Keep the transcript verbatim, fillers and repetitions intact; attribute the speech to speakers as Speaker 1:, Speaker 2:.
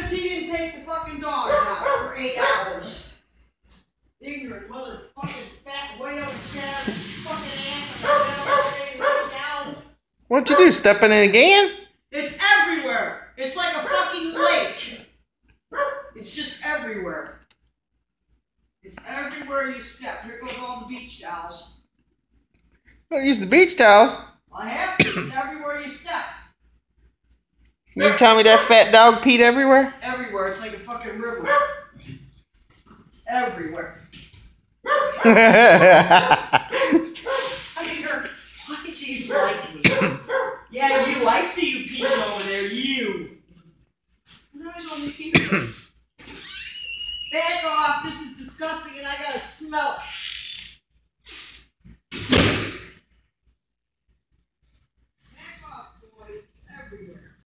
Speaker 1: Because he didn't take the fucking dogs out for eight hours. Ignorant motherfucking fat whale sat his fucking ass on the bell all day lay down.
Speaker 2: What'd you do? Step in it again?
Speaker 1: It's everywhere. It's like a fucking lake. It's just everywhere. It's everywhere you step. Here goes all the beach towels.
Speaker 2: Don't use the beach towels.
Speaker 1: I have to. It's everywhere you step.
Speaker 2: You tell me that fat dog peed everywhere?
Speaker 1: Everywhere. It's like a fucking river. It's everywhere. I mean, why did you like me? Yeah, you. I see you peeing over there. You. No, I don't need peeing. Back off. This is disgusting and I gotta smell it.